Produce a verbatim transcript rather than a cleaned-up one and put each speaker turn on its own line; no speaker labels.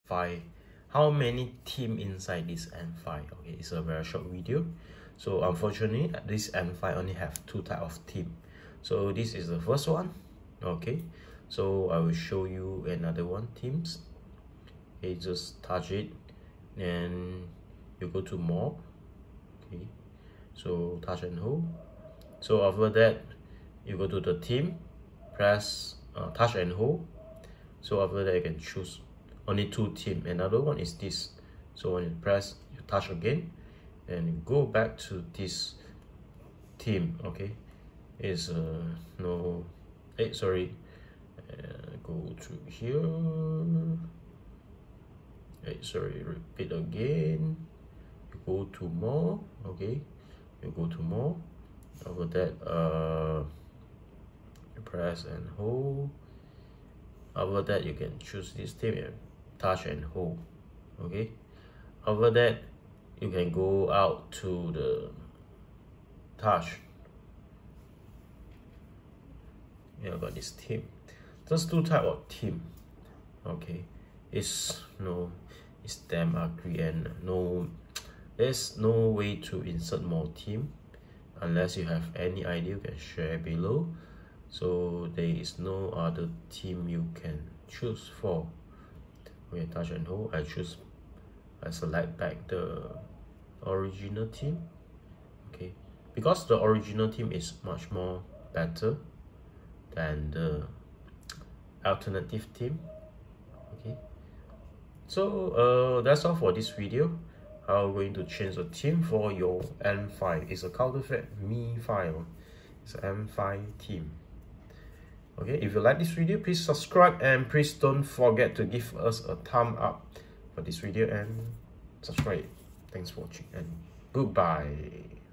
five. How many team inside this N five? Okay, it's a very short video. So unfortunately, this N five only have two type of team. So this is the first one. Okay, so I will show you another one, teams. Okay, just touch it and you go to more. Okay, so touch and hold. So after that, you go to the team, press uh, touch and hold. So after that, you can choose only two team. Another one is this. So when you press, you touch again and you go back to this team. Okay, is uh no hey, sorry uh, go to here. Hey, sorry, repeat again. You go to more. Okay, you go to more. After that, uh you press and hold. After that, you can choose this team and touch and hold. Okay, after that, you can go out to the touch. Yeah, got this team. There's two type of team. Okay, it's no, it's damn ugly and no, there's no way to insert more team unless you have any idea. You can share below. So there is no other team you can choose for. Okay, touch and hold. I choose, I select back the original team. Okay, because the original team is much more better than the alternative team. Okay, so uh, that's all for this video. I'm going to change the team for your N five. It's a counterfeit me file. It's an M five team. Okay, if you like this video, please subscribe and please don't forget to give us a thumb up for this video and subscribe. Thanks for watching and goodbye.